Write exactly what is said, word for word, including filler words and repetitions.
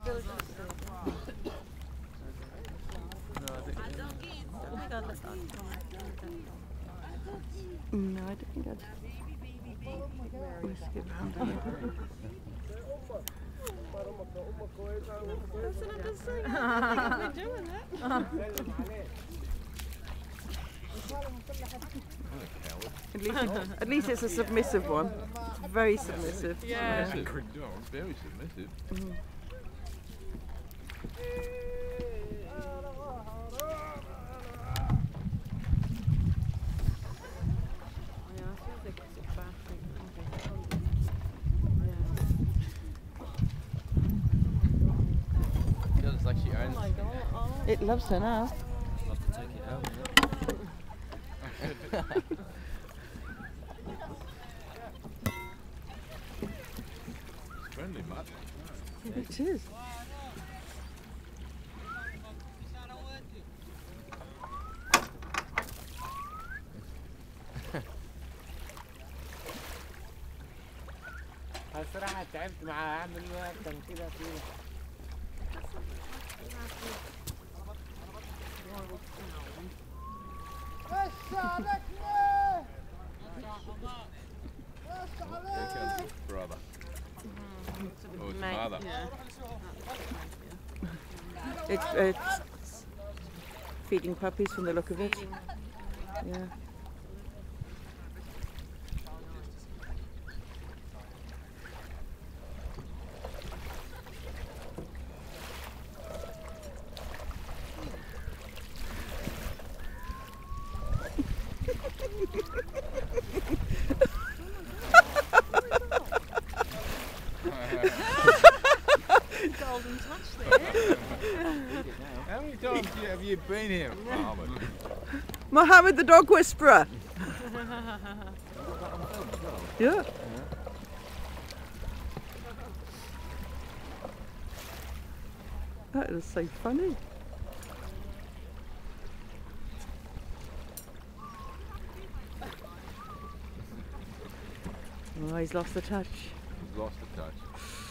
No, I don't think I'd risk it round here. At least, it, at least it's a submissive one. It's very submissive. Yeah. Very submissive. Mm. Feels like she owns it. It loves her now. Love to take it home. It's friendly, Matt. It is. الصراحة تعبت مع عامل وقت كده فيه. Here comes his brother. Or his father. It's, it's feeding puppies from the look of it. Yeah. Golden touch there. How many times have you been here, Mohammed? Mohammed the dog whisperer. Yeah. That is so funny. Oh, he's lost the touch. He's lost the touch.